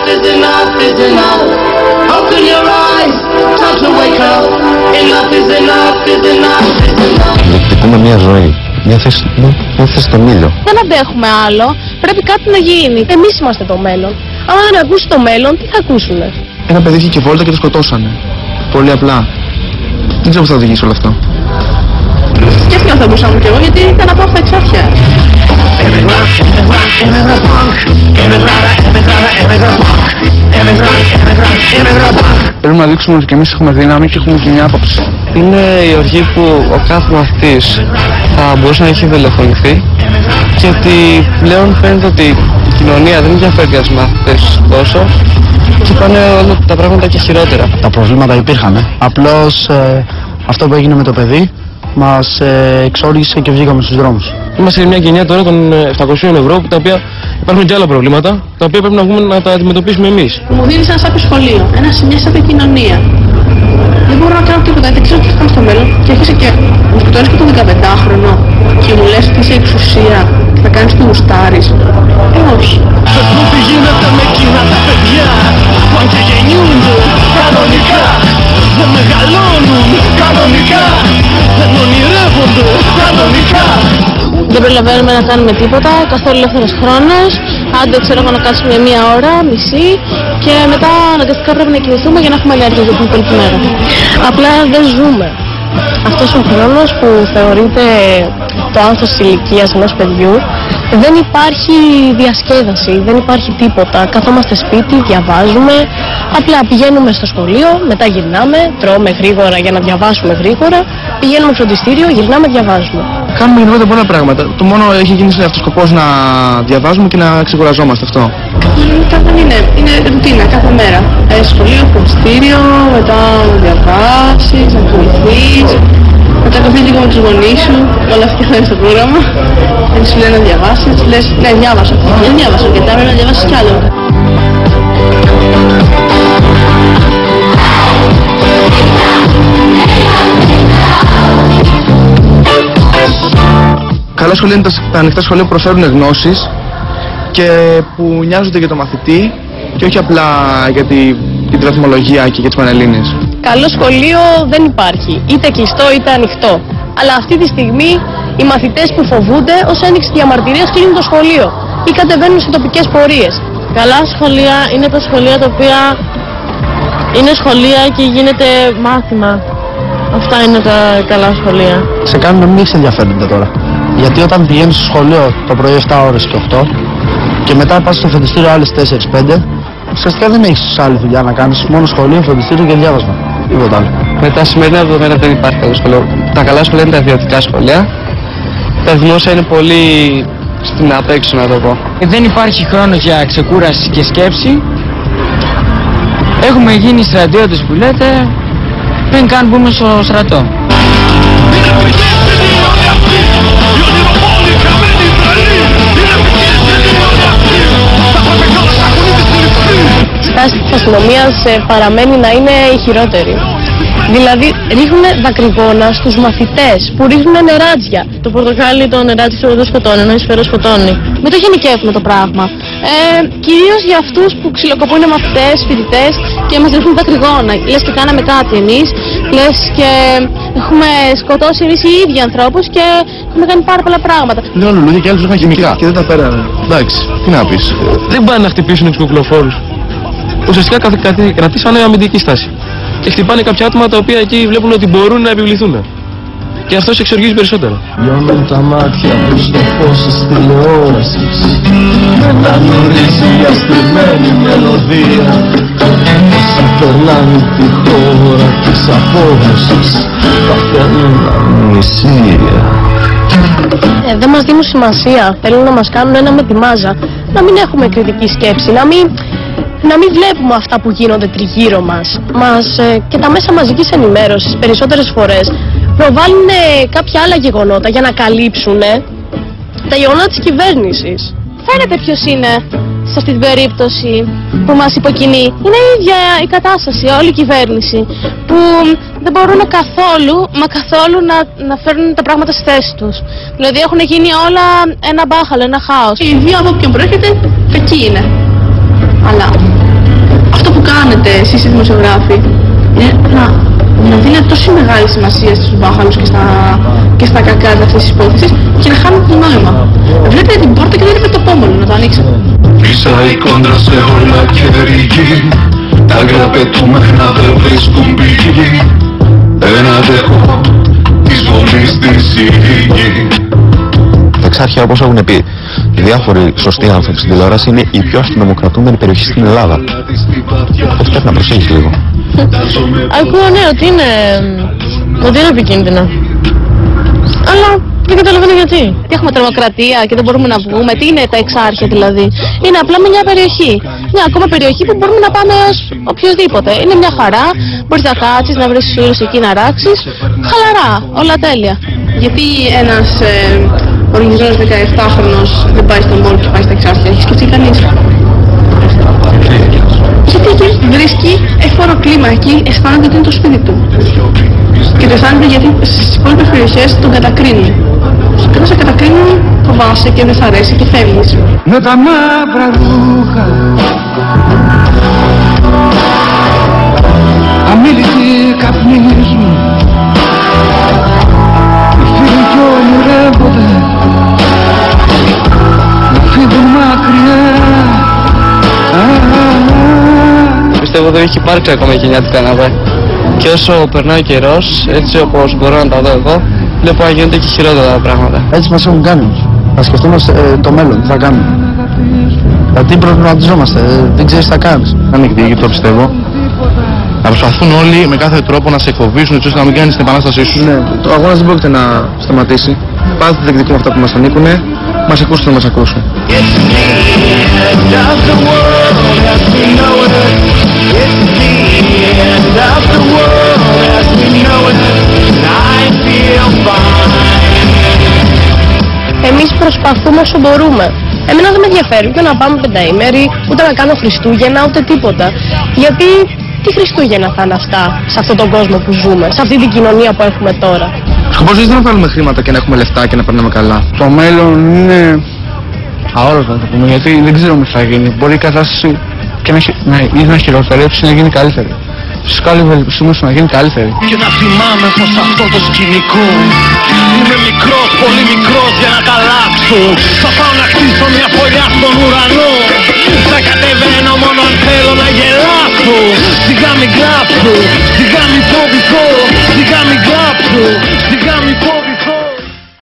is enough, is enough. Open your eyes, time to wake up. Enough is enough, is enough, is enough. Διεκδικούμε μια ζωή, μια θέση στον ήλιο. Δεν αντέχουμε άλλο, πρέπει κάτι να γίνει. Εμείς είμαστε το μέλλον. Αν δεν ακούσει το μέλλον, τι θα ακούσουνε? Ένα παιδί είχε και βόλτα και το σκοτώσανε. Πολύ απλά. Δεν ξέρω που θα οδηγήσει όλο αυτό. Σκέφτηκα θα μπορούσα μου κι εγώ, γιατί ήταν από αυτά εξάρχεια. Πρέπει να δείξουμε ότι και εμείς έχουμε δύναμη και έχουμε και μια άποψη. Είναι η οργή που ο κάθε μαθητής θα μπορούσε να έχει δολοφονηθεί και ότι πλέον φαίνεται ότι η κοινωνία δεν ενδιαφέρει για τους μαθητές τόσο και πάνε όλα τα πράγματα και χειρότερα. Τα προβλήματα υπήρχαν. Απλώς αυτό που έγινε με το παιδί μας εξόργησε και βγήκαμε στους δρόμους. Είμαστε σε μια γενιά τώρα των 700 ευρώ, τα οποία υπάρχουν και άλλα προβλήματα, τα οποία πρέπει να βγούμε να τα αντιμετωπίσουμε εμείς. Μου δίνεις ένα σάπιο σχολείο, μια σάπια κοινωνία. Δεν μπορώ να κάνω τίποτα, δεν ξέρω τι θα κάνω στο μέλλον. Και έρχεσαι και μου σκοτώνεις και το 15χρονο και μου λες ότι είσαι εξουσία και θα κάνεις τι γουστάρεις. Όχι. Πες μου τι γίνεται με εκείνα τα παιδιά που αν και γεννιούνται κανονικά δεν μεγαλώνουν κανονικά, δεν ονειρεύονται κανονικά. Δεν προλαβαίνουμε να κάνουμε τίποτα, καθόλου ελεύθερος χρόνος. Άντε ξέρω εγώ να κάτσουμε μία ώρα, μισή και μετά αναγκαστικά πρέπει να κινηθούμε για να έχουμε ενέργεια για την υπόλοιπη μέρα. Απλά δεν ζούμε. Αυτός ο χρόνος που θεωρείται το άνθος της ηλικίας ενός παιδιού, δεν υπάρχει διασκέδαση, δεν υπάρχει τίποτα. Καθόμαστε σπίτι, διαβάζουμε, απλά πηγαίνουμε στο σχολείο, μετά γυρνάμε, τρώμε γρήγορα για να διαβάσουμε γρήγορα, πηγαίνουμε φροντιστήριο, γυρνάμε, διαβάζουμε. Κάνουμε γενικότερα πολλά πράγματα. Το μόνο έχει γίνει αυτός σκοπός να διαβάζουμε και να ξεκουραζόμαστε αυτό. Είναι ρουτίνα κάθε μέρα. Σχολείο, φροντιστήριο, μετά να διαβάσεις, να κοιμηθείς, να τσακωθείς λίγο με τους γονείς σου, όλα αυτά θα είναι στο πρόγραμμα. Δεν σου λένε να διαβάσεις, λες ναι διάβασα, δεν διάβασα αρκετά, πρέπει να διαβάσεις κι άλλο. Καλά σχολεία είναι τα ανοιχτά σχολεία που προσφέρουν γνώσεις και που νοιάζονται για το μαθητή και όχι απλά για την βαθμολογία και για τις Πανελλήνιες. Καλό σχολείο δεν υπάρχει, είτε κλειστό είτε ανοιχτό. Αλλά αυτή τη στιγμή οι μαθητές που φοβούνται ως ένδειξη διαμαρτυρίας κλείνουν το σχολείο ή κατεβαίνουν σε τοπικές πορείες. Καλά σχολεία είναι τα σχολεία τα οποία είναι σχολεία και γίνεται μάθημα. Αυτά είναι τα καλά σχολεία. Σε κάνουν να μην έχεις ενδιαφέροντα τώρα. Γιατί όταν πηγαίνεις στο σχολείο το πρωί 7 ώρες και 8 και μετά πας στο φροντιστήριο άλλες 4-5, ουσιαστικά δεν έχεις άλλη δουλειά να κάνεις, μόνο σχολείο, φροντιστήριο και διάβασμα. Τίποτα άλλο. Με τα σημερινά δεδομένα δεν υπάρχει καλό σχολείο. Τα καλά σχολεία είναι τα ιδιωτικά σχολεία. Τα δημόσια είναι πολύ στην απέξω, να το πω. Δεν υπάρχει χρόνος για ξεκούραση και σκέψη. Έχουμε γίνει στρατιώτες που λέτε πριν καν μπούμε στο στρατό. Η στάση της αστυνομίας παραμένει να είναι η χειρότερη. Δηλαδή ρίχνουν δακρυγόνα στους μαθητές που ρίχνουν νεράτζια. Το πορτοκάλι το νεράτσι δεν σκοτώνει, ενώ η σφαίρα σκοτώνει. Μην το γενικεύουμε το πράγμα. Κυρίως για αυτούς που ξυλοκοπούν μαθητές, φοιτητές και μας ρίχνουν δακρυγόνα. Λες και κάναμε κάτι εμείς, λες και έχουμε σκοτώσει εμείς οι ίδιοι ανθρώπους και έχουμε κάνει πάρα πολλά πράγματα. Λέω λουλούδια και άλλους είχαν χημικά και δεν τα πέρανε. Εντάξει, τι να πεις. Δεν πάνε να χτυπήσουν τους κουκλοφόρους. Ουσιαστικά κρατήσανε αμυντική στάση. Και χτυπάνε κάποια άτομα τα οποία εκεί βλέπουν ότι μπορούν να επιβληθούν. Και αυτό σε εξοργίζει περισσότερο. Λιώνουν τα μάτια τους στο φως της τηλεόρασης. Δεν ανορίζει η αστημένη μελωδία. Όσα περνάνε τη χώρα της απόδοσης παθαίνουν αμνησία. Δεν μας δίνουν σημασία. Θέλουν να μας κάνουν ένα με τη μάζα. Να μην έχουμε κριτική σκέψη, να μην βλέπουμε αυτά που γίνονται τριγύρω μας. Και τα μέσα μαζικής ενημέρωσης περισσότερες φορές προβάλλουν κάποια άλλα γεγονότα για να καλύψουν τα γεγονότα της κυβέρνησης. Φαίνεται ποιος είναι σε αυτή την περίπτωση που μας υποκινεί. Είναι η ίδια η κατάσταση, όλη η κυβέρνηση που δεν μπορούν καθόλου να φέρνουν τα πράγματα στη θέση τους. Δηλαδή έχουν γίνει όλα ένα μπάχαλο, ένα χάος. Η βία από όποιον προέρχεται, κακή είναι. Αλλά αυτό που κάνετε εσείς οι δημοσιογράφοι είναι να δίνετε τόση μεγάλη σημασία στους μπάχαλους και στα κακά αυτής της υπόθεσης και να χάνετε το νόημα. Βλέπετε την πόρτα και δεν βλέπετε το πόμολο να το ανοίξετε. Ίσα η κόντρα σε όλα και ρηγή, τα γραπετούμενα δεν βρίσκουν πηγή. Δεν αντέχω της βολής της σιγή. Τα Εξάρχεια, όπως έχουν πει διάφοροι σωστοί άνθρωποι στην τηλεόραση, είναι η πιο αστυνομοκρατούμενη περιοχή στην Ελλάδα. Αυτό πρέπει να προσέχεις λίγο. Ακούω, ναι, ότι είναι επικίνδυνα. Αλλά δεν καταλαβαίνω γιατί. Έχουμε τρομοκρατία και δεν μπορούμε να βγούμε. Τι είναι τα Εξάρχεια δηλαδή? Είναι απλά μια περιοχή. Μια ακόμα περιοχή που μπορούμε να πάμε οποιοδήποτε. Είναι μια χαρά. Μπορείς να κάτσεις, να βρεις φίλους εκεί να ράξεις. Χαλαρά, όλα τέλεια. Γιατί ένας οργισμένος 17χρονος δεν πάει στο μόλ και πάει στα Εξάρχεια? Έχει σκεφτεί κανείς? Γιατί εκεί βρίσκει εφόρο κλίμα, εκεί αισθάνεται ότι είναι το σπίτι του. Και το αισθάνεται γιατί στις υπόλοιπες περιοχές τον κατακρίνουν. Και όταν σε κατακρίνουν, φοβάσαι και δεν σ' αρέσει και φεύγεις. Με τα μαύρα ρούχα, αμήλυτοι καπνίζουν, οι φίλοι κι ονειρεύονται να φύγουν μακριά. Πιστεύω ότι έχει υπάρξει ακόμα γενιά του καναπέ. Και όσο περνάει ο καιρός, έτσι όπως μπορώ να τα δω εγώ, βλέπω να γίνονται και χειρότερα τα πράγματα. Έτσι μας έχουν κάνει. Θα σκεφτόμαστε το μέλλον, τι θα κάνουμε. Γιατί προβληματιζόμαστε, δεν ξέρεις τι θα κάνεις. Αν εκδικεί, το πιστεύω. Να προσπαθούν όλοι με κάθε τρόπο να σε εκφοβήσουν, έτσι ώστε να μην κάνεις την επανάστασή σου. Ναι, ο αγώνας δεν πρόκειται να σταματήσει. Πάντα διεκδικούμε αυτά που μας ανήκουν. Μας ακούσουν να μας ακούσουν. Εμείς προσπαθούμε όσο μπορούμε. Εμένα δεν με ενδιαφέρει ούτε να πάμε πενταήμερη, ούτε να κάνω Χριστούγεννα, ούτε τίποτα. Γιατί τι Χριστούγεννα θα είναι αυτά, σε αυτόν τον κόσμο που ζούμε, σε αυτή την κοινωνία που έχουμε τώρα. Σκοπός δεν είναι να βάλουμε χρήματα και να έχουμε λεφτά και να περνάμε καλά. Το μέλλον είναι αόρατο, να το πούμε, γιατί δεν ξέρουμε τι θα γίνει. Μπορεί η κατάσταση και να χειροτερέψει, να γίνει καλύτερη. Φυσικά όλοι ευελπιστούμε να γίνει καλύτερη. Και να θυμάμαι πως αυτό το σκηνικό είμαι μικρός, πολύ μικρός για να τα αλλάξω. Θα πάω να χτίσω μια φωλιά στον ουρανό. Θα κατεβαίνω μόνο αν θέλω να γελάσω. Σιγά μην κλάψω, σιγά μην φοβηθώ, σιγά μην κλάψω, σιγά μην φοβηθώ.